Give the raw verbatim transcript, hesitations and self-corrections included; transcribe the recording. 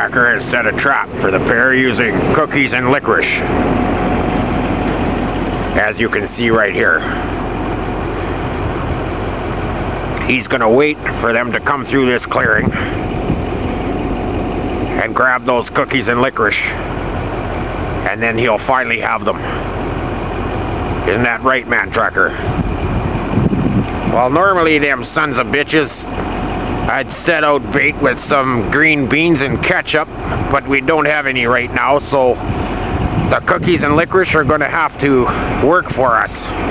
mantracker has set a trap for the pair using cookies and licorice, as you can see right here. He's going to wait for them to come through this clearing and grab those cookies and licorice, and then he'll finally have them. Isn't that right, mantracker? Well, normally them sons of bitches, I'd set out bait with some green beans and ketchup, but we don't have any right now, so the cookies and licorice are going to have to work for us.